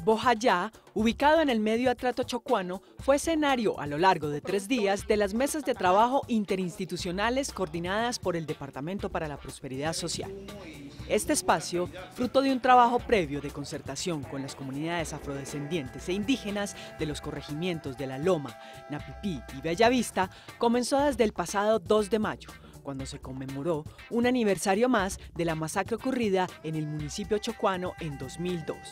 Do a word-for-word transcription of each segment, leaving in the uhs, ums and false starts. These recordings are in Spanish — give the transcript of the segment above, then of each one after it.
Bojayá, ubicado en el medio atrato chocuano, fue escenario a lo largo de tres días de las mesas de trabajo interinstitucionales coordinadas por el Departamento para la Prosperidad Social. Este espacio, fruto de un trabajo previo de concertación con las comunidades afrodescendientes e indígenas de los corregimientos de La Loma, Napipí y Bellavista, comenzó desde el pasado dos de mayo, cuando se conmemoró un aniversario más de la masacre ocurrida en el municipio chocuano en dos mil dos.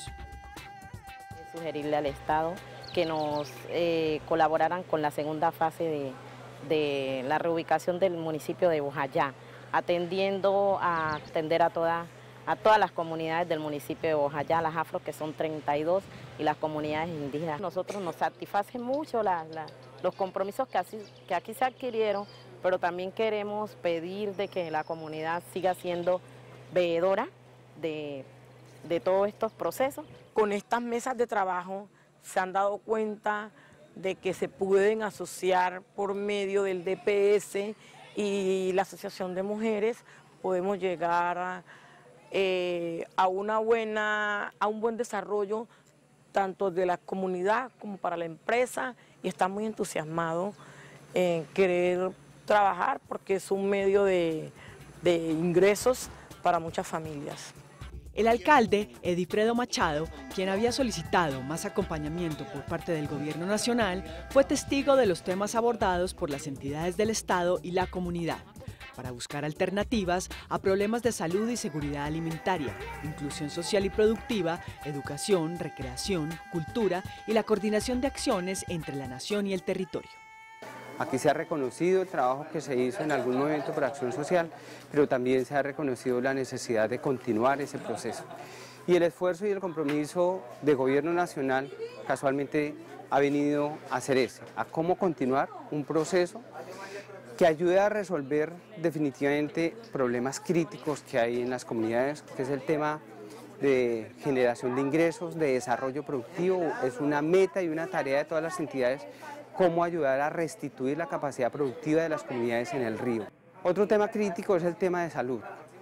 Sugerirle al Estado que nos eh, colaboraran con la segunda fase de, de la reubicación del municipio de Bojayá, atendiendo a atender a, toda, a todas las comunidades del municipio de Bojayá, las afro que son treinta y dos y las comunidades indígenas. Nosotros nos satisface mucho la, la, los compromisos que, así, que aquí se adquirieron, pero también queremos pedir de que la comunidad siga siendo veedora de, de todos estos procesos. Con estas mesas de trabajo se han dado cuenta de que se pueden asociar por medio del D P S y la Asociación de Mujeres, podemos llegar a, eh, a, una buena, a un buen desarrollo tanto de la comunidad como para la empresa, y están muy entusiasmados en querer trabajar porque es un medio de, de ingresos para muchas familias. El alcalde, Edifredo Machado, quien había solicitado más acompañamiento por parte del gobierno nacional, fue testigo de los temas abordados por las entidades del Estado y la comunidad, para buscar alternativas a problemas de salud y seguridad alimentaria, inclusión social y productiva, educación, recreación, cultura y la coordinación de acciones entre la nación y el territorio. Aquí se ha reconocido el trabajo que se hizo en algún momento por acción social, pero también se ha reconocido la necesidad de continuar ese proceso. Y el esfuerzo y el compromiso del gobierno nacional casualmente ha venido a hacer ese, a cómo continuar un proceso que ayude a resolver definitivamente problemas críticos que hay en las comunidades, que es el tema de generación de ingresos, de desarrollo productivo. Es una meta y una tarea de todas las entidades cómo ayudar a restituir la capacidad productiva de las comunidades en el río. Otro tema crítico es el tema de salud,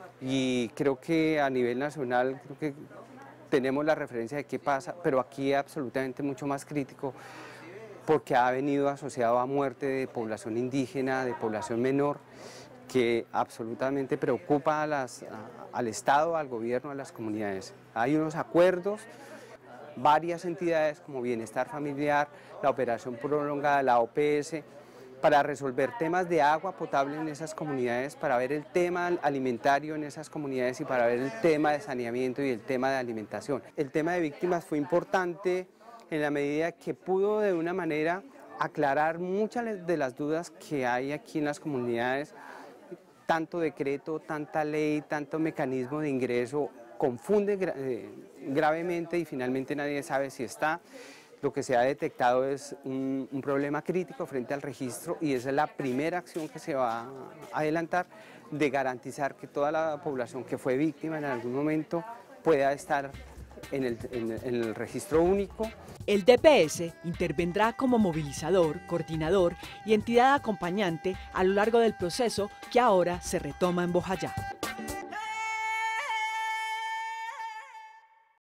y creo que a nivel nacional creo que tenemos la referencia de qué pasa, pero aquí es absolutamente mucho más crítico porque ha venido asociado a muerte de población indígena, de población menor, que absolutamente preocupa a las, a, al Estado, al gobierno, a las comunidades. Hay unos acuerdos, varias entidades como Bienestar Familiar, la Operación Prolongada, la O P S, para resolver temas de agua potable en esas comunidades, para ver el tema alimentario en esas comunidades y para ver el tema de saneamiento y el tema de alimentación. El tema de víctimas fue importante en la medida que pudo de una manera aclarar muchas de las dudas que hay aquí en las comunidades. Tanto decreto, tanta ley, tanto mecanismo de ingreso confunde gra eh, gravemente y finalmente nadie sabe si está. Lo que se ha detectado es un, un problema crítico frente al registro, y esa es la primera acción que se va a adelantar, de garantizar que toda la población que fue víctima en algún momento pueda estar en el, en, en el registro único. El D P S intervendrá como movilizador, coordinador y entidad acompañante a lo largo del proceso que ahora se retoma en Bojayá.